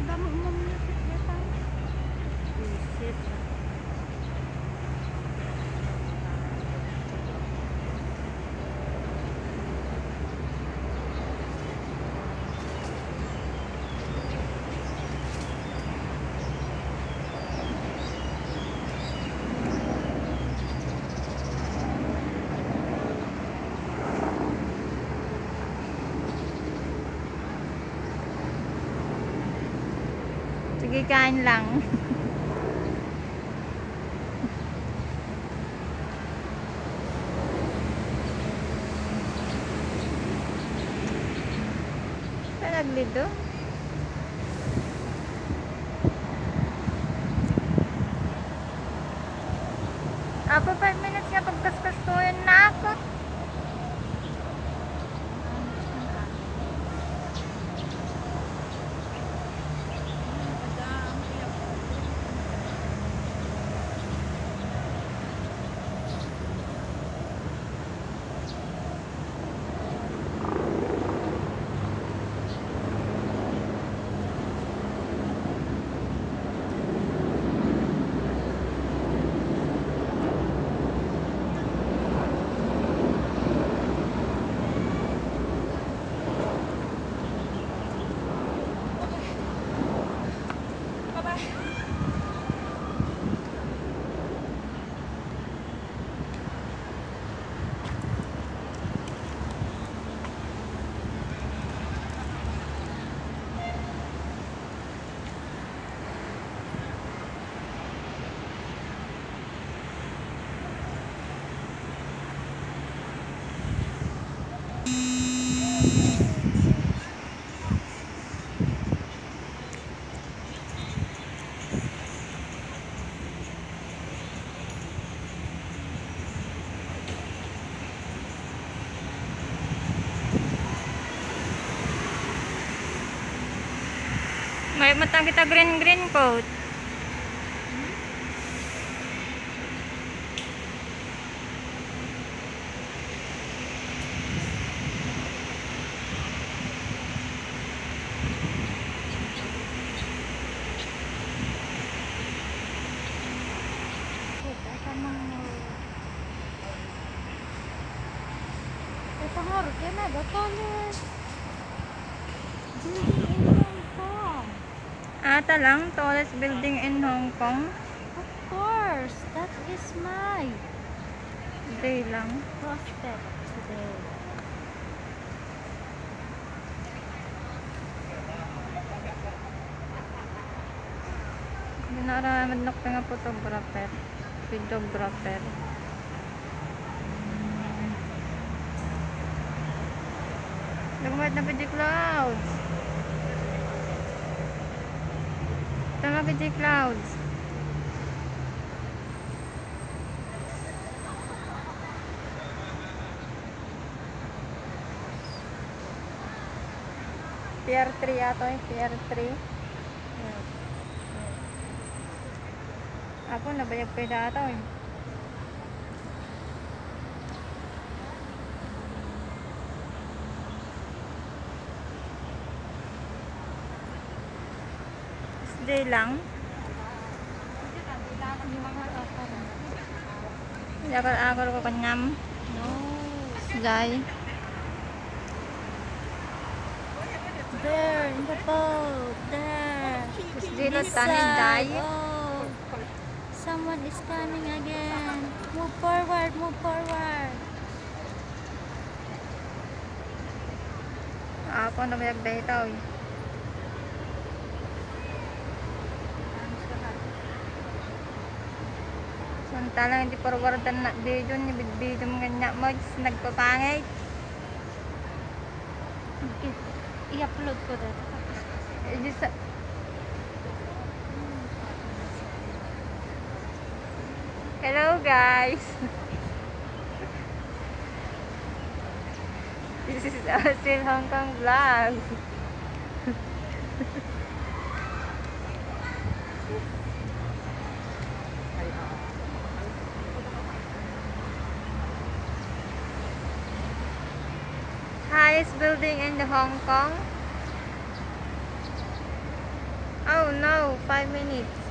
Dami umam music yata. Visit. Sige, kain lang. Saan naglito? Ako 5 minutes nga pagkaskas ko yun na ako. May matang kita green coat. Ito nga, kaya na, college. Building in Hong Kong. Ata lang, tallest building in Hong Kong. Of course, that is my Day lang. prospect today. Ginaraman na nga photographer. Videographer. Lumat na PG Clouds. Tama PG Clouds. Pier 3 ato eh, Pier 3. Ako nabayag pa data eh. Day lang. Yakal-akal ko kanyam. No. Day. There, in the boat. There. Dilo This tani side. day. Oh. Someone is coming again. Move forward, move forward. Ako nabayag data eh. Samantalang hindi forwardan na video ni video mo ganyan mo nagpapangit. Okay. I-upload ko dito. Hello guys. This is still Hong Kong vlog. Highest building in the Hong Kong. 5 minutes.